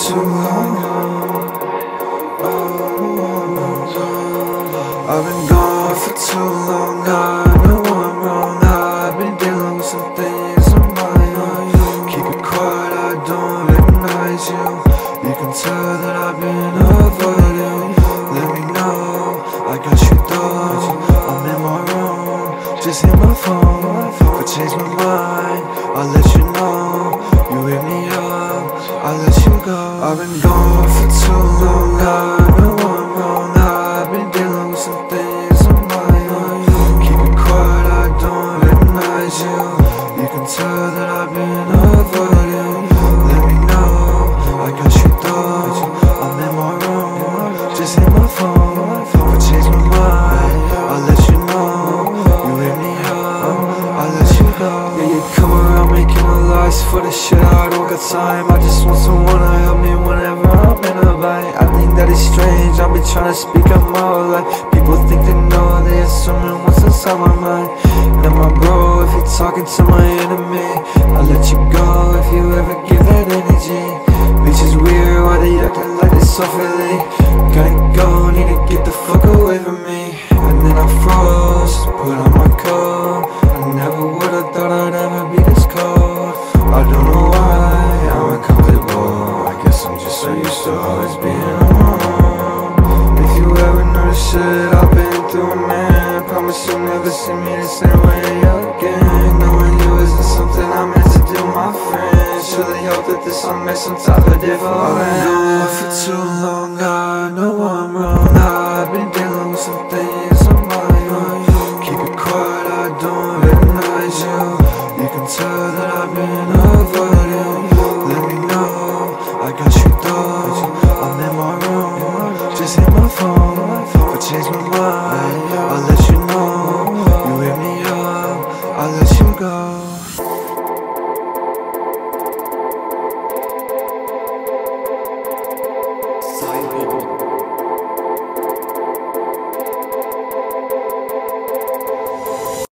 too long. I've been gone for too long. I know I'm wrong. I've been dealing with some things of my own. Keep it quiet, I don't recognize you. You can tell that I've been avoiding. Let me know, I got you though. I'm in my room, just hit my phone. If I change my mind, I'll let you know. You hit me up, I'll let you go. I've been gone for too long. I know I'm wrong. I've been dealing with some things of my own. Keep it quiet, I don't recognize you. You can tell that I've been avoiding. Let me know, I got you though. I'm in my room, just hit my phone. If I change my mind, I'll let you know. You hit me up, I'll let you go. Yeah, you come around making a lies for the shit. I don't got time, I just want someone to help me whenever I'm in a bind. I think that it's strange, I've been trying to speak up my whole life. People think they know, they assuming what's inside my mind. Now my bro, if you're talking to my enemy, I'll let you go if you ever give that energy. Bitch is weird, why they acting like they so silly? Gotta go, need to get the fuck away from me. And then I froze, put on my coat. I never would've thought I'd ever be this cold. I don't know why, I'm uncomfortable. I guess I'm just so used to always being on my own. If you ever know the shit I've been through, man, promise you'll never see me the same way again. Knowing you isn't something I meant to do, my friend. Surely hope that this song makes some type of difference. I've been gone for too long, I know I'm wrong. I've been dealing with some things of my own. Keep it quiet, I don't recognize you. You can tell that I've been avoiding. Let me know, I got you though. I'm in my room, just hit my phone. If I change my mind,